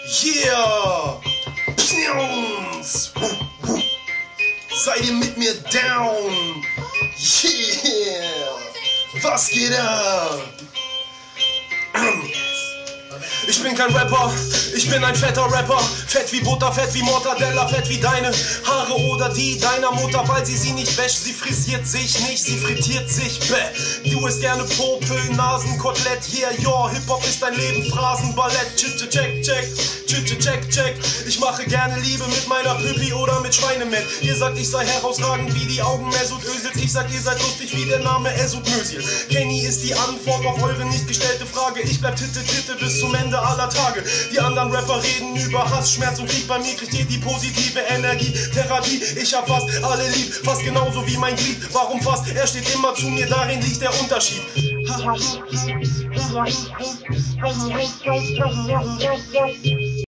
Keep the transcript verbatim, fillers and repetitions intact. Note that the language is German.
Yeah! Psnions! Seid ihr mit mir down? Yeah! Was geht ab? Ich bin kein Rapper, ich bin ein fetter Rapper. Fett wie Butter, fett wie Mortadella, fett wie deine Haare oder die deiner Mutter, weil sie sie nicht wäscht. Sie frisiert sich nicht, sie frittiert sich, bäh. Du isst gerne Popel, Nasenkotelett, yeah, yo. Hip-Hop ist dein Leben, Phrasenballett. Check, check, check, check, check, check. Ich mache gerne Liebe mit meiner Püppi oder mit Schweinemett. Ihr sagt, ich sei herausragend wie die Augen Mesut Özils. Ich sag, ihr seid lustig wie der Name Esut Mösil. Kenny ist die Antwort auf eure nicht gestellte Frage. Ich bleib Titte, Titte bis zum Ende aller Tage. Die anderen Rapper reden über Hass, Schmerz und Krieg. Bei mir kriegt ihr die positive Energie. Therapie, ich hab fast alle lieb, fast genauso wie mein Glied. Warum fast? Er steht immer zu mir, darin liegt der Unterschied.